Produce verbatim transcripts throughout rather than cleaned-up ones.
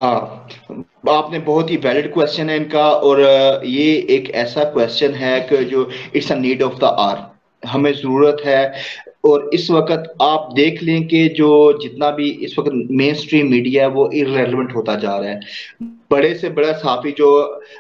हाँ, आपने बहुत ही वैलिड क्वेश्चन है इनका। और अ, ये एक ऐसा क्वेश्चन है कि जो it's a need of the hour, हमें जरूरत है। और इस वक्त आप देख लें कि जो जितना भी इस वक्त मेन स्ट्रीम मीडिया है वो इररेलेवेंट होता जा रहा है। बड़े से बड़ा साफी जो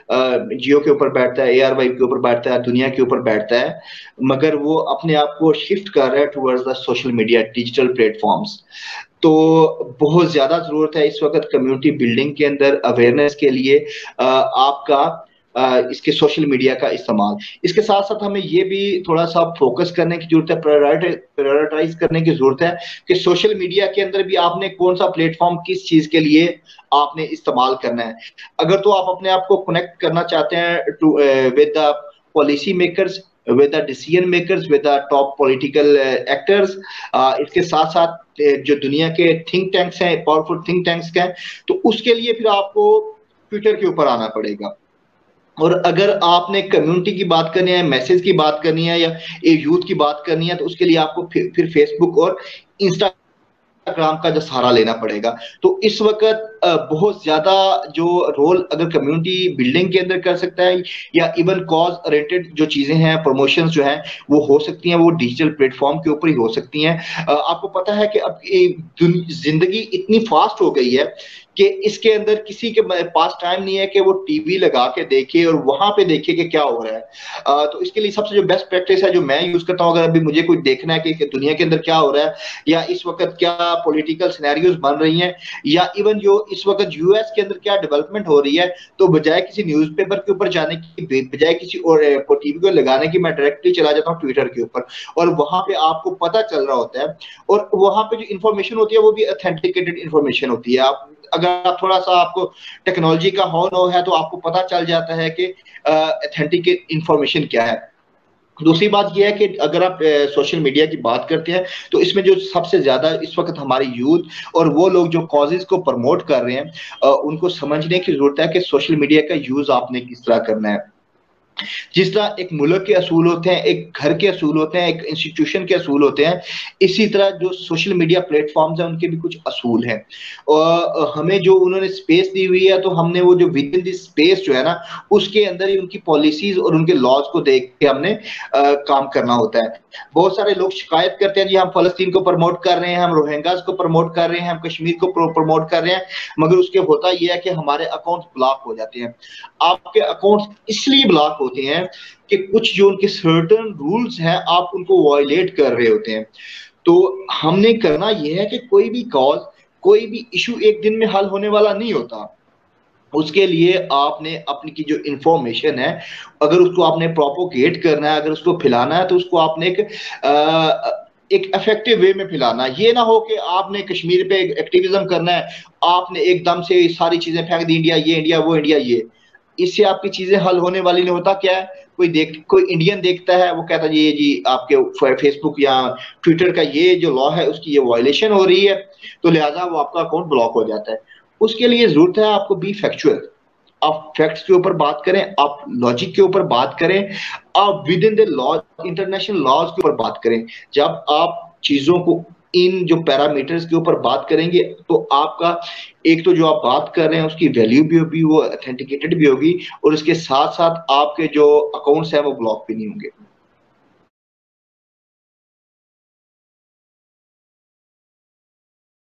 जियो के ऊपर बैठता है, ए आर वाई के ऊपर बैठता है, दुनिया के ऊपर बैठता है, मगर वो अपने आप को शिफ्ट कर रहा है towards the social media, digital platforms. तो बहुत ज्यादा जरूरत है इस वक्त कम्युनिटी बिल्डिंग के अंदर अवेयरनेस के लिए अ, आपका अ, इसके सोशल मीडिया का इस्तेमाल। इसके साथ साथ हमें ये भी थोड़ा सा फोकस करने की जरूरत है, प्रायोरिटाइज करने की जरूरत है कि सोशल मीडिया के अंदर भी आपने कौन सा प्लेटफॉर्म किस चीज के लिए आपने इस्तेमाल करना है। अगर तो आप अपने आप को कनेक्ट करना चाहते हैं to with the policy makers, with the decision makers, with the top political uh, actors, uh, इसके साथ साथ uh, जो दुनिया के थिंक टैंक्स हैं, पावरफुल थिंक टैंक्स हैं, तो उसके लिए फिर आपको ट्विटर के ऊपर आना पड़ेगा। और अगर आपने कम्युनिटी की बात करनी है, मैसेज की बात करनी है, या यूथ की बात करनी है, तो उसके लिए आपको फिर, फिर फेसबुक और इंस्टा इंस्टाग्राम का जो सहारा लेना पड़ेगा। तो इस वक्त बहुत ज्यादा जो रोल अगर कम्युनिटी बिल्डिंग के अंदर कर सकता है, या इवन कॉज ओरिएंटेड जो चीजें हैं, प्रमोशंस जो हैं, वो हो सकती हैं, वो डिजिटल प्लेटफॉर्म के ऊपर ही हो सकती हैं। आपको पता है कि अब जिंदगी इतनी फास्ट हो गई है कि इसके अंदर किसी के पास टाइम नहीं है कि वो टीवी लगा के देखे और वहां पे देखे कि क्या हो रहा है। आ, तो इसके लिए सबसे जो बेस्ट प्रैक्टिस है जो मैं यूज करता हूँ, अगर अभी मुझे कुछ देखना है कि, कि दुनिया के अंदर क्या हो रहा है, या इस वक्त क्या पॉलिटिकल सिनेरियोज बन रही हैं, या इवन जो इस वक्त यूएस के अंदर क्या डेवलपमेंट हो रही है, तो बजाय किसी न्यूज़पेपर के ऊपर जाने की, बजाय किसी और टीवी को लगाने की, मैं डायरेक्टली चला जाता हूँ ट्विटर के ऊपर, और वहां पे आपको पता चल रहा होता है। और वहां पे जो इन्फॉर्मेशन होती है वो भी ऑथेंटिकेटेड इन्फॉर्मेशन होती है। आप अगर आप थोड़ा सा आपको टेक्नोलॉजी का हॉर्न हो है, तो आपको पता चल जाता है कि ऑथेंटिक इंफॉर्मेशन क्या है। दूसरी बात यह है कि अगर आप सोशल मीडिया की बात करते हैं, तो इसमें जो सबसे ज्यादा इस वक्त हमारी यूथ और वो लोग जो कॉजेज को प्रमोट कर रहे हैं, अ, उनको समझने की जरूरत है कि सोशल मीडिया का यूज आपने किस तरह करना है। जिस तरह एक मुल्क के असूल होते हैं, एक घर के असूल होते हैं, एक इंस्टीट्यूशन के असूल होते हैं, इसी तरह जो सोशल मीडिया प्लेटफॉर्म्स हैं उनके भी कुछ असूल हैं। और हमें जो उन्होंने स्पेस दी हुई है, तो हमने वो जो विद इन दिस स्पेस जो है ना, उसके अंदर ही उनकी पॉलिसीज और उनके लॉज को देख के हमने आ, काम करना होता है। बहुत सारे लोग शिकायत करते हैं जी हम फलस्तीन को प्रमोट कर रहे हैं, हम रोहिंग्यास को प्रमोट कर रहे हैं, हम कश्मीर को प्रमोट कर रहे हैं, मगर उसके होता यह है कि हमारे अकाउंट ब्लॉक हो जाते हैं। आपके अकाउंट इसलिए ब्लॉक होते हैं कि कुछ जो उनके सर्टेन रूल्स हैं आप उनको वायलेट कर रहे होते हैं। तो हमने करना यह है कि कोई भी कॉज, कोई भी इशू एक दिन में हल होने वाला नहीं होता। उसके लिए आपने अपनी की जो इंफॉर्मेशन है, अगर उसको आपने प्रोपोगेट करना है, अगर उसको फैलाना है, तो उसको आपने एक आ, एक इफेक्टिव वे में फैलाना है। ये ना हो कि आपने कश्मीर पे एक्टिविज्म करना है, आपने एकदम से सारी चीजें फेंक दी, इंडिया ये, इंडिया वो, इंडिया ये। इससे आपकी चीजें हल होने वाली नहीं। होता क्या है, कोई देख कोई इंडियन देखता है, वो कहता है ये जी आपके फेसबुक या ट्विटर का ये जो लॉ है उसकी ये वायलेशन हो रही है, तो लिहाजा वो आपका अकाउंट ब्लॉक हो जाता है। उसके लिए जरूरत है आपको बी फैक्चुअल, आप फैक्ट्स के ऊपर बात करें, आप लॉजिक के ऊपर बात करें, आप within the law, international laws के ऊपर बात करें। जब आप चीजों को इन जो पैरामीटर्स के ऊपर बात करेंगे, तो आपका एक तो जो आप बात कर रहे हैं उसकी वैल्यू भी होगी, वो ऑथेंटिकेटेड भी होगी, और इसके साथ साथ आपके जो अकाउंट्स हैं वो ब्लॉक भी नहीं होंगे।